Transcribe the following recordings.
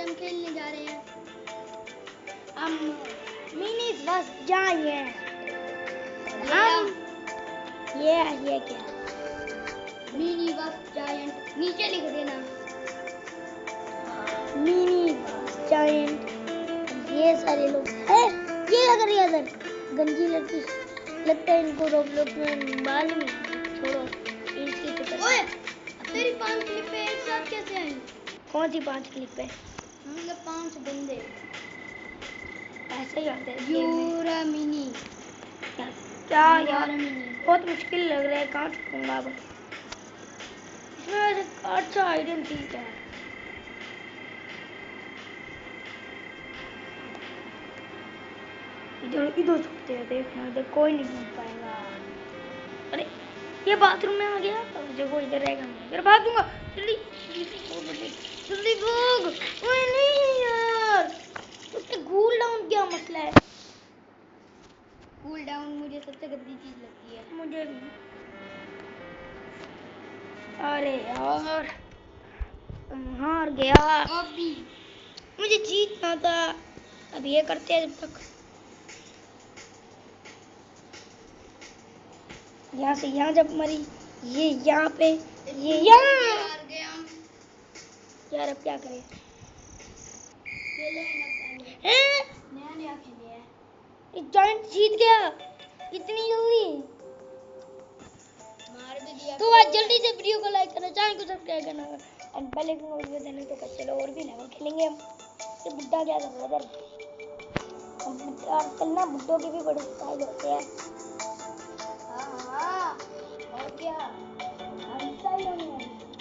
हम खेलने जा रहे हैं। हम मिनीज बस जाएंगे हम। ये क्या मिनी बस जायंट नीचे लिख देना। Mini bus giant. ये सारे लोग हैं। ये क्या कर रही है इधर गंजी लड़की। लगता है इनको रोबलॉक्स में मालूम ही नहीं। छोड़ो इसकी फिक्र। ओए तेरी 5 क्लिप एक साथ कैसे आई? कौन सी 5 क्लिप है? मतलब 5 बंदे ऐसे ही होते हैं यूरा मिनी। क्या यार मिनी बहुत मुश्किल लग रहा है। कहाँ छूंगा अब इसमें अच्छा आइडियम ठीक है। इधर इधर छूटते हैं। देखना इधर कोई नहीं घूम पाएगा। अरे ये बाथरूम में आ गया। जगह इधर रहेगा। मैं इधर भागूंगा। जल्दी जल्दी भाग। ओए नहीं यार उसके कूल डाउन क्या मसला है? कूल डाउन मुझे सबसे गंदी चीज लगती है। मुझे भी। अरे यार हार गया। अभी मुझे जीतना था। अब ये करते हैं जब तक। यहाँ से यहाँ जब मरी ये यहाँ पे ये यहाँ। हार गए हम। यार अब क्या करें? खेले हैं ना पहले। हैं? नया खेले हैं। ये जॉइंट जीत गया इतनी जल्दी। मार भी दिया। तो आज जल्दी से वीडियो को लाइक करना, चैनल को सब्सक्राइब करना और बेल आइकन को भी देना। तो चलो और भी लेवल खेलेंगे हम। ये बुड्ढा क्या कर रहा है इधर? आजकल ना बुड्ढों के भी बड़े स्टाइल होते हैं। हाँ और क्या स्टाइल होने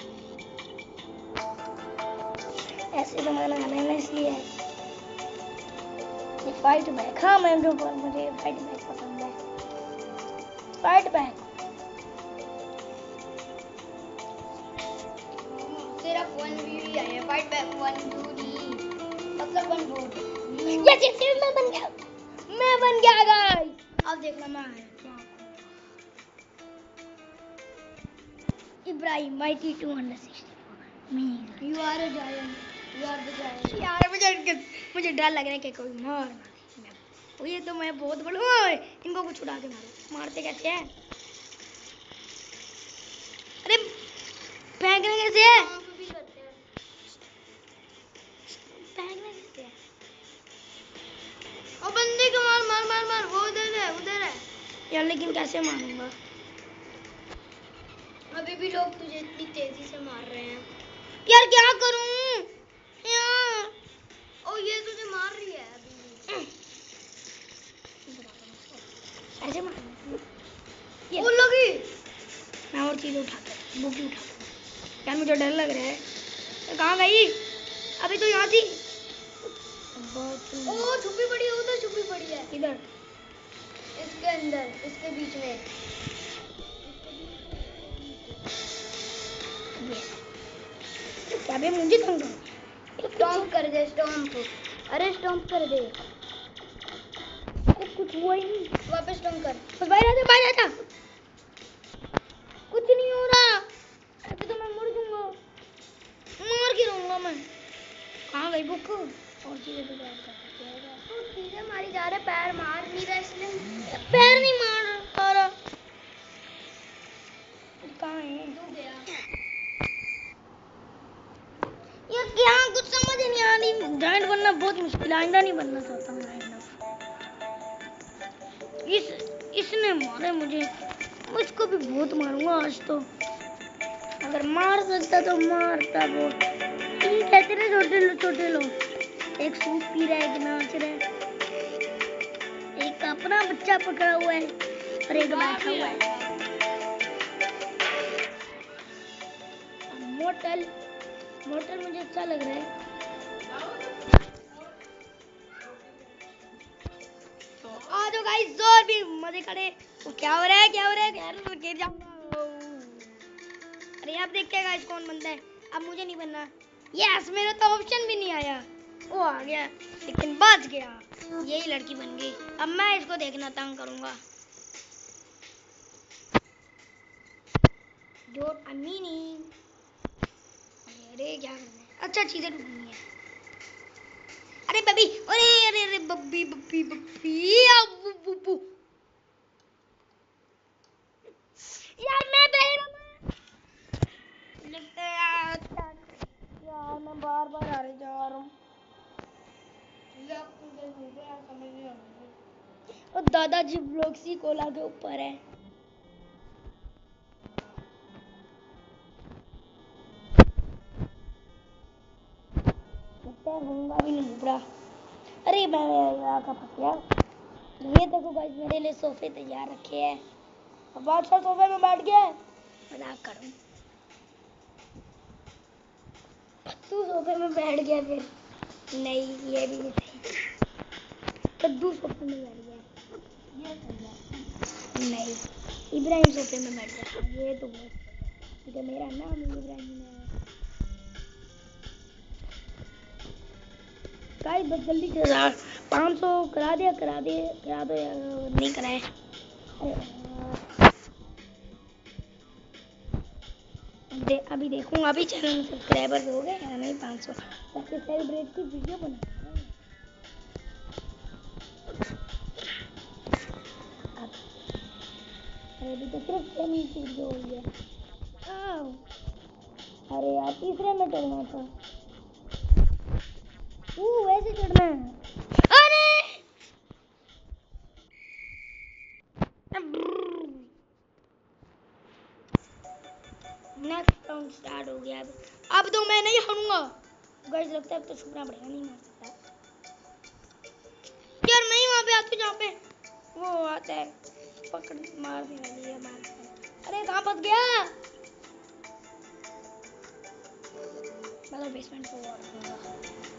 ऐसे जमाना आना है ना इसलिए ये फाइट बैक। हाँ मैं जो मुझे फाइट बैक पसंद है। फाइट बैक सिर्फ 1v आया। फाइट बैक 1v मतलब 1 वोट। ये मैं बन गया। मैं बन गया गाइस। अब देखना मैं आया क्या। Ibrahim mighty 264 me. You are a giant. You are the giant. यार मुझे डर लग रहा है कि कोई मार ना दे। ये तो मैं बहुत बड़ा हूँ। इनको कुछ उड़ा के मारो। मारते कैसे हैं? अरे फेंकने कैसे है? फेंकने कैसे है? ओ बंदे को मार मार मार मार। वो उधर है। यार लेकिन कैसे मारूंगा? अभी भी लोग तुझे इतनी तेजी से मार रहे हैं। यार क्या करूं? यार ओ ये तुझे मार रही है अभी भी। ऐसे मारूंगा। ये ओ लगी। मैं और चीज उठाता हूँ। बुकी उठाता हूँ। यार मुझे डर लग रहा है। ये कहाँ गई? अभी तो यहाँ थी। ओ छुपी पड़ी है। उधर छुपी पड़ी है। इधर इसके अंदर इसके बीच में। क्या बे मुझे तंग करो। स्टॉम्प कर दे स्टॉम्प। अरे स्टॉम्प कर दे। अरे कुछ हुआ ही नहीं। वापस स्टॉम्प कर। बस बाहर आ जा। कुछ नहीं हो रहा। अभी तो मैं मर जाऊंगा। मर के रहूंगा मैं। कहाँ गई बुक? और चीजें तो बात कर सकते हैं। तू चीजें मारी जा रहे। पैर मार नहीं रहा इसलिए। पैर नहीं मार पा रहा। कहाँ है? तू गया। यार क्या कुछ समझ ही नहीं आ रही। जायंट बनना बहुत मुश्किल है। आइंदा नहीं बनना चाहता हूँ जायंट। इसने मारे मुझे। मैं इसको भी बहुत मारूंगा आज तो। अगर मार सकता तो मारता बहुत। ये कहते ना छोटे लोग एक सूप पी रहा है एक नाच रहा है। एक अपना बच्चा पकड़ा हुआ है और एक बैठा हुआ है। मोटल मुझे अच्छा लग रहा है। तो आ जाओ गाइस और भी मजे करें। क्या हो रहा है यार गिर जाऊंगा। अरे आप देखते हैं गाइस कौन बनता है। अब मुझे नहीं बनना। यस मेरा तो ऑप्शन भी नहीं आया। वो आ गया लेकिन बच गया। यही लड़की बन गई। अब मैं इसको देखना तंग करूंगा। जो अमीनी अरे क्या करना है? अच्छा चीजें ढूंढनी है। अरे बब्बी, अरे अरे अरे बब्बी बब्बी बब्बी, बब्बू यार मैं लगता है यार मैं बार बार हारे जा रहा हूँ। समझ नहीं आ रहा। और दादाजी ब्लॉक्सी कोला के ऊपर है। लगता है होगा भी नहीं बुरा। अरे मैं आका फंस गया। ये देखो गाइस मेरे लिए सोफे तैयार रखे हैं। अब बादशाह सोफे में बैठ गया है। मजाक कर रहा हूँ। तू सोफे में बैठ गया फिर। नहीं ये भी नहीं सही। कद्दू सोफे में बैठ गया। ये सही है। नहीं इब्राहिम सोफे में बैठ गया। ये तो बहुत ठीक है। मेरा नाम इब्राहिम है। गाइस बस जल्दी से 500 करा दो यार। नहीं कराए। अभी देखूंगा अभी चैनल में सब्सक्राइबर हो गए या नहीं 500 ताकि सेलिब्रेट की वीडियो बना। अभी तो सिर्फ 6 मिनट की वीडियो हुई है। अरे यार तीसरे में चढ़ना था। वैसे चढ़ना है। अरे नेक्स्ट राउंड स्टार्ट हो गया। अब तो मैं नहीं हारूंगा। गाइस लगता है अब तो छुपना पड़ेगा। नहीं मार सकता यार। मैं ही वहाँ पे आती हूँ जहाँ पे वो आता है पकड़ मारने वाली है। अरे कहाँ फंस गया। मैं तो बेसमेंट को और रखूंगा।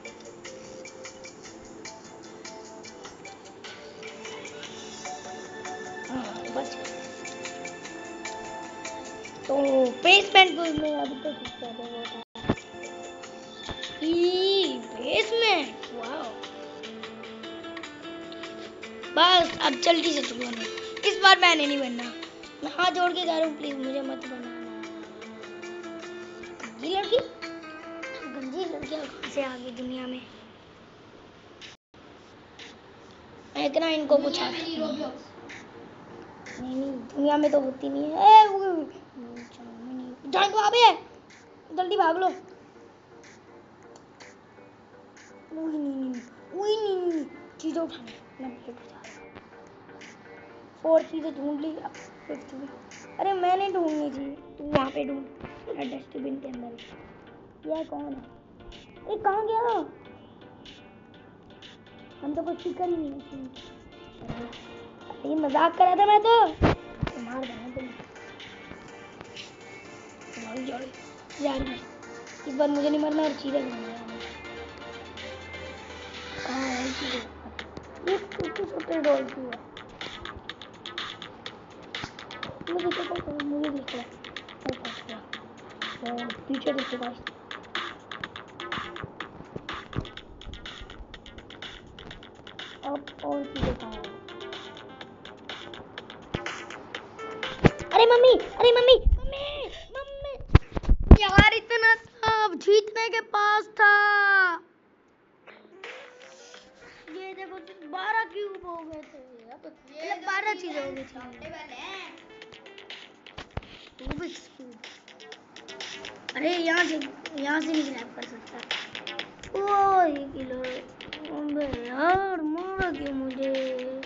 बच गया। तो बेसमेंट में अभी तो कुछ ज़्यादा वो था। Basement wow. बस अब जल्दी से शुरू होने। इस बार मैंने नहीं बनना। मैं हाथ जोड़ के कह रहा हूँ प्लीज मुझे मत बनाना। गंदी लड़की। गंदी लड़कियाँ कहाँ से आ गई दुनिया में। मैं इतना इनको कुछ आता नहीं दुनिया में तो होती नहीं है। जान अबे जल्दी भाग लो। नहीं चीजें उठाने मैं लेट हो जा रहा हूँ। 4 चीजें ढूंढ ली। अब 5th में अरे मैंने ढूंढनी थी। तू वहाँ पे ढूंढ डस्टबिन के अंदर। यह कौन है। ये कहाँ गया। हम तो कुछ सीखा ही नहीं। अरे मजाक कर रहा था मैं तो मार देना तुम। यार इस बार मुझे नहीं मरना और चीजें ढूंढना है। कहाँ है चीजें। ये छोटे डॉल क्यों है। मुझे देखो पीछे देखो गाइस। अब और चीजें कहाँ है। अरे मम्मी यार इतना था जीतने के पास था। ये देखो 12 क्यूब हो गए थे। अब 12 चीजें हो गई थी। अरे यहाँ से नहीं ग्रैब कर सकता। ओ ये किलो। अबे यार मारा क्यों मुझे।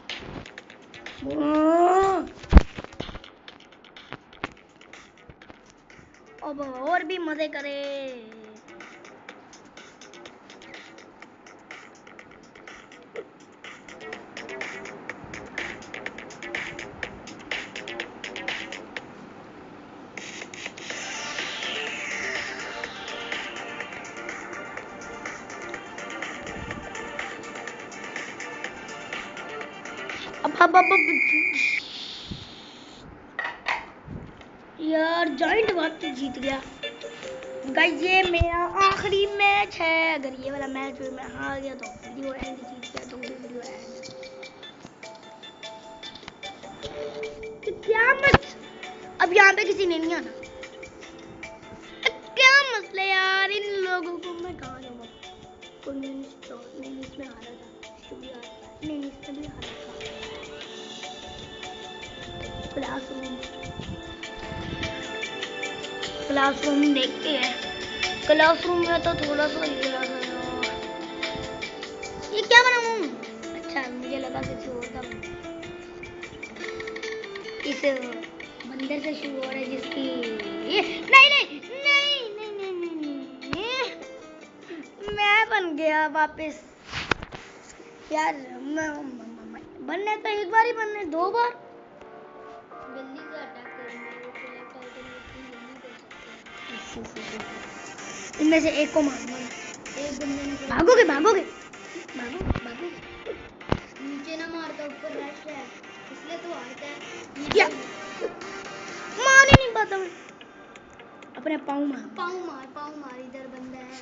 अब और भी मजे करे। अब यार जॉइंट बात जीत गया। गाइस ये मेरा आखिरी मैच है। अगर ये वाला मैच में मैं हार गया तो वीडियो एंड, जीत गया तो वीडियो एंड। क्या मत अब यहाँ पे किसी ने नहीं आना। क्या मसला यार इन लोगों को मैं कहाँ जाऊँगा। कोई नहीं इसमें हारा था, इसको भी हारा था, नहीं इसमें भी हारा था। क्लासरूम देखते हैं। क्लासरूम में तो थोड़ा सा ये रहा था यार। ये क्या बनाऊं? अच्छा मुझे लगा कुछ और था। इस बंदर से शुरू हो रहा है जिसकी नहीं नहीं नहीं नहीं नहीं नहीं, नहीं। मैं बन गया वापस यार। बनने तो एक बार ही बनने, 2 बार जल्दी से अटैक करेंगे, वो सेलेक्ट आइटम इतनी जल्दी कर सकते हैं। इनमें से एक को मारूंगा। एक बंदे ने भागोगे भागोगे भागो भागो। नीचे ना मारता, ऊपर रश है इसलिए तो हारता है। क्या मार ही नहीं पाता मैं। अपने पाँव मार पाँव मार, इधर बंदा है।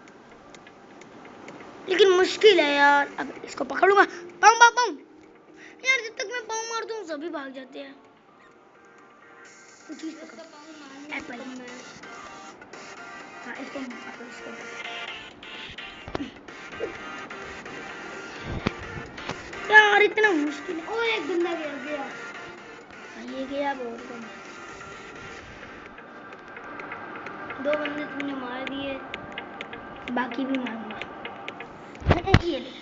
लेकिन मुश्किल है यार। अब इसको पकड़ूंगा। पाँव पाँव पाँव यार, जब तक मैं पाँव मारता हूँ सभी भाग जाते हैं। चीज इसका पाँव मारने एप्पल। कम है। हाँ इसको पकड़, इसको यार इतना मुश्किल है। और एक बंदा गया। हाँ, ये गया अब और को मार। 2 बंदे तुमने मार दिए, बाकी भी मारूंगा। ये ले।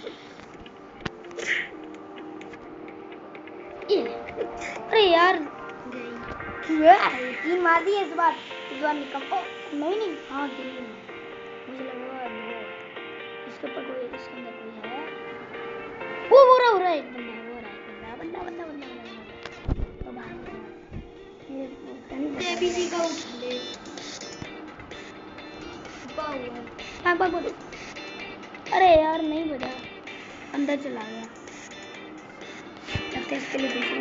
ये ले। अरे यार 3 मार दिए इस बार निकल। ओ नहीं नहीं, हाँ 3 मुझे लगा 2। इसके ऊपर कोई, इसके अंदर कोई है। वो हो रहा है एक बंदा, वो रहा है बंदा बंदा बंदा बंदा बंदा तो बाहर हो गया। ये उसका नहीं पता एबीसी का ले छुपा हुआ है। भाग भाग। अरे यार नहीं बजा, अंदर चला गया। लगता है इसके लिए दूसरी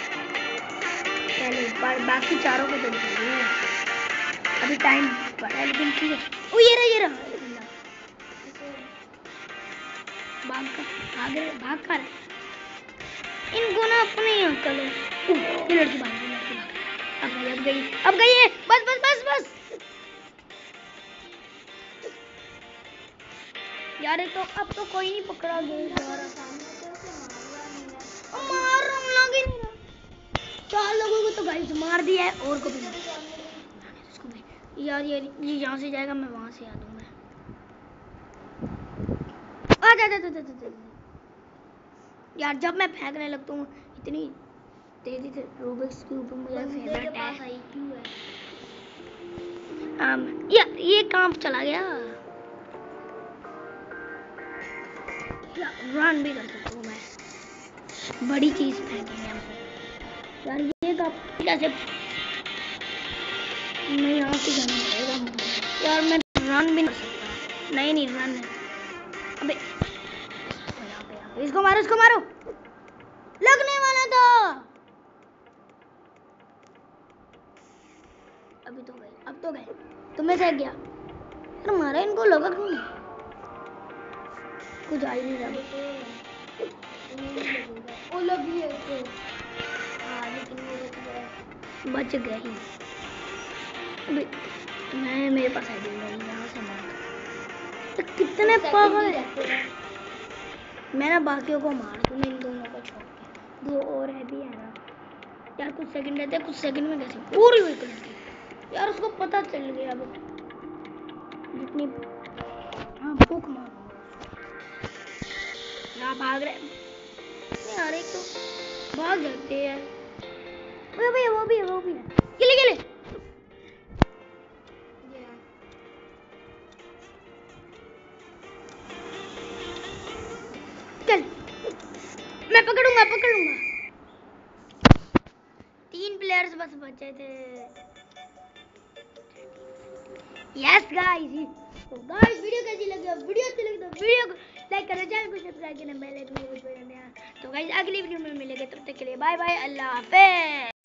पहले बाकी चारों को तो दिखाइए। अभी टाइम पड़ा है लेकिन ठीक है। ओ ये रहा बंदा। भाग कर इनको ना अपने ही अकल है। ये लड़की भाग गई। अब गई है। बस बस बस बस यार। तो अब तो कोई नहीं पकड़ा गया दोबारा। मार रहा हूँ, लग ही नहीं रहा। 4 लोगों को तो गाइस मार दिया है, और को भी यार। ये यहाँ से जाएगा, मैं वहां से आ दूंगा। आ यार जब मैं फेंकने लगता हूँ इतनी तेजी से रूबिक्स क्यूब मेरा फेवरेट है। ये काम चला गया। रन भी कर सकता हूँ मैं। बड़ी चीज फेंकेंगे हम यार। ये कैसे मैं यहाँ से जाना पड़ेगा यार। मैं रन भी नहीं कर सकता। नहीं रन है। अबे इसको मारो, इसको मारो। लगने वाला था। अब तो गए तुम्हें से गया। अरे मारा इनको, लगा क्यों नहीं? कुछ आ ही नहीं रहा। वो लगी है इसको। हाँ लेकिन वो बच गया। बच गए ही। मैं मेरे पास आइडिया नहीं, यहाँ से मार। तो कितने पागल है। मैं ना बाकियों को मार दूँ, इन दोनों को छोड़ के। 2 और है भी है ना यार। कुछ सेकंड रहते हैं, कुछ सेकंड में कैसे पूरी हुई कलर यार। उसको पता चल गया अब जितनी। हाँ भूख मार ना, भाग रहे नहीं यार। एक तो भाग जाते हैं। वो भी है। गिले चल, मैं पकड़ूंगा 3 प्लेयर्स बस बचे थे। Yes guys. तो गाइस वीडियो कैसी लगी? वीडियो अच्छी लगी तो वीडियो को लाइक करना, चैनल को सब्सक्राइब करना, बेल आइकन को दबाना। तो गाइस अगली वीडियो में मिलेंगे, तब तक के लिए बाय बाय, अल्लाह हाफिज़।